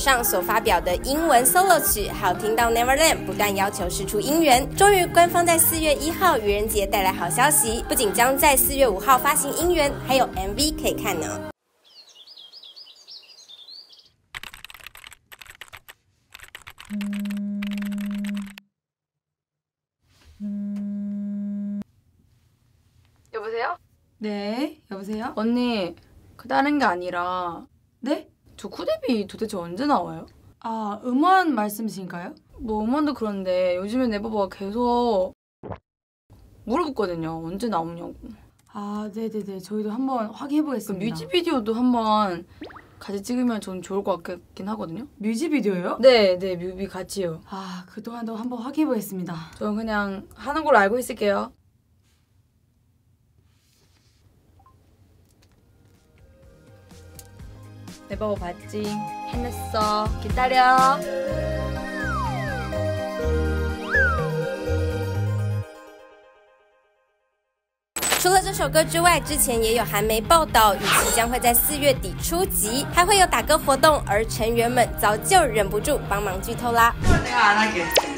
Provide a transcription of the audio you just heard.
上所发表的英文 solo 曲《好听到 Neverland》不断要求释出音源，终于官方在4月1号愚人节带来好消息，不仅将在4月5号发行音源，还有 MV 可以看呢。 여보세요? 네, 여보세요? 언니, 그 다른 게 아니라 네? 저 쿠데비 도대체 언제 나와요? 아, 음원 말씀이신가요? 뭐 음원도 그런데 요즘에 네버버가 계속 물어보거든요. 언제 나오냐고. 아, 네네네. 저희도 한번 확인해보겠습니다. 뮤직비디오도 한번 같이 찍으면 좀 좋을 것 같긴 하거든요. 뮤직비디오요? 네, 뮤비 같이요. 아, 그동안도 한번 확인해보겠습니다. 저는 그냥 하는 걸로 알고 있을게요. 네버버 봤지? 해냈어. 기다려. 除了这首歌之外，之前也有韩媒报道，预期将会在4月底出集，还会有打歌活动，而成员们早就忍不住帮忙剧透啦。 내가 안 할게.